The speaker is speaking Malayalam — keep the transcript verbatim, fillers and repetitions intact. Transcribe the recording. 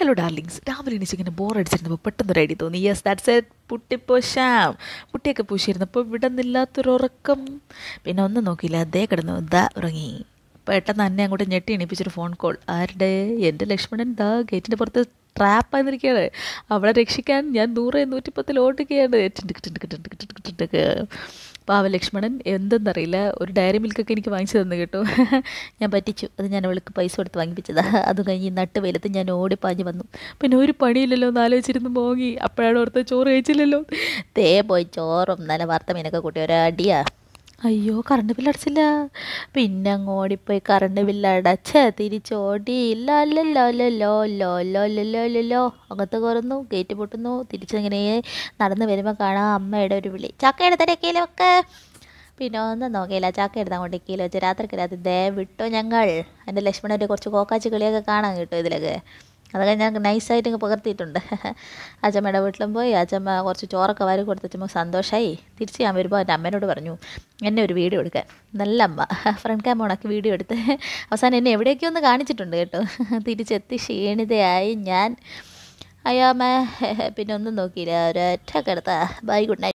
ഹലോ ഡാർലിങ്സ്, രാവിലെ എണീച്ച് ഇങ്ങനെ ബോറടിച്ചിരുന്നപ്പോൾ പെട്ടെന്നൊരു ഐഡിയ തോന്നി. യെസ്, ദാറ്റ്സ് എ പുട്ടിപ്പോ ഷാം. പുട്ടിയൊക്കെ പൂശിയിരുന്നപ്പോൾ വിടന്നില്ലാത്തൊരുറക്കം. പിന്നെ ഒന്നും നോക്കിയില്ല, അതേ കിടന്നു ദാ ഉറങ്ങി. പെട്ടെന്ന് തന്നെ അങ്ങോട്ട് ഞെട്ടി എണീപ്പിച്ചൊരു ഫോൺ കോൾ. ആരുടെ? എൻ്റെ ലക്ഷ്മണൻ ദാ ഗേറ്റിൻ്റെ പുറത്ത് ട്രാപ്പായിരിക്കുകയാണ്. അവളെ രക്ഷിക്കാൻ ഞാൻ നൂറ് നൂറ്റിപ്പത്തിൽ ഓടുകയാണ്. ടിൻടിക്ക് ടിൻടിക്ക് ടിൻടിക്ക് ടിൻടിക്ക് ടിൻടിക്ക്. പാവ ലക്ഷ്മണൻ എന്തെന്നറിയില്ല, ഒരു ഡയറി മിൽക്കൊക്കെ എനിക്ക് വാങ്ങിച്ചു തന്നു കേട്ടോ. ഞാൻ പറ്റിച്ചു. അത് ഞാൻ അവൾക്ക് പൈസ കൊടുത്ത് വാങ്ങിപ്പിച്ചതാ. അത് കഴിഞ്ഞ് നട്ട് വെയിലത്ത് ഞാൻ ഓടിപ്പാഞ്ഞ് വന്നു. പിന്നെ ഒരു പണിയില്ലല്ലോ എന്ന് ആലോചിച്ചിരുന്ന് മോങ്ങി. അപ്പോഴാണ് ഓർത്ത് ചോറ് കഴിച്ചില്ലല്ലോ. തേ പോയി ചോറും നല്ല വറുത്ത മീനൊക്കെ കൂട്ടി ഒരടിയാ. അയ്യോ, കറണ്ട് ബില്ല് അടച്ചില്ല. പിന്നെ അങ്ങ് ഓടിപ്പോയി കറണ്ട് ബില്ല് അടച്ച് തിരിച്ചോടി. ലോ അകത്ത് കയറുന്നു, ഗേറ്റ് പൊട്ടുന്നു. തിരിച്ചിങ്ങനെ നടന്ന് വരുമ്പോൾ കാണാം അമ്മയുടെ ഒരു വിളി, ചക്ക എടുത്തിടക്കയിലൊക്കെ. പിന്നെ ഒന്നും നോക്കിയില്ല, ചക്ക എടുത്താൽ കൊണ്ട് കീലോ വെച്ച് രാത്രിക്ക് രാത്രി ദേ വിട്ടോ ഞങ്ങൾ. എൻ്റെ ലക്ഷ്മണൻ്റെ കുറച്ച് കോക്കാച്ചി കളിയൊക്കെ കാണാൻ കിട്ടും ഇതിലൊക്കെ. അതൊക്കെ ഞാൻ നൈസായിട്ട് ഇങ്ങ് പകർത്തിയിട്ടുണ്ട്. അച്ഛമ്മയുടെ വീട്ടിലും പോയി അച്ഛമ്മ കുറച്ച് ചോറൊക്കെ വാരി കൊടുത്തച്ഛമ്മ സന്തോഷമായി. തിരിച്ച് ഞാൻ വരുമ്പോൾ എൻ്റെ അമ്മേനോട് പറഞ്ഞു എന്നെ ഒരു വീഡിയോ എടുക്കാൻ. നല്ല അമ്മ ഫ്രണ്ട് ക്യാം ഓണാക്കി വീഡിയോ എടുത്ത് അവസാനം എന്നെ എവിടെയൊക്കെ ഒന്ന് കാണിച്ചിട്ടുണ്ട് കേട്ടോ. തിരിച്ചെത്തി ക്ഷീണിതയായി ഞാൻ. അയ്യോ അമ്മ, പിന്നെ ഒന്നും നോക്കിയില്ല, ഒരൊറ്റ കിടത്ത. By, good night.